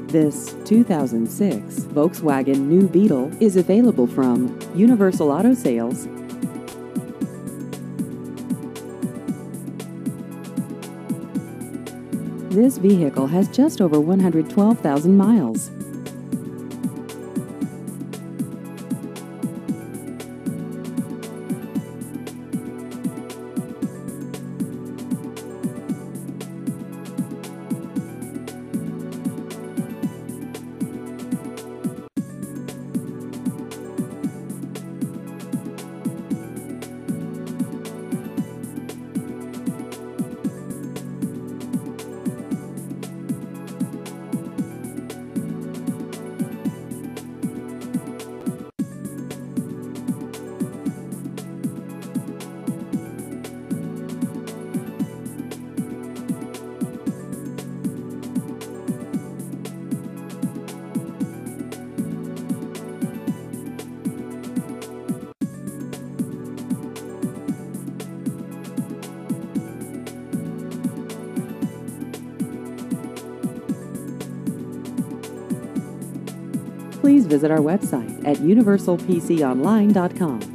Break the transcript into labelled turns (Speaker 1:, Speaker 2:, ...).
Speaker 1: This 2006 Volkswagen New Beetle is available from Universal Auto Sales. This vehicle has just over 112,000 miles. Please visit our website at universalpconline.com.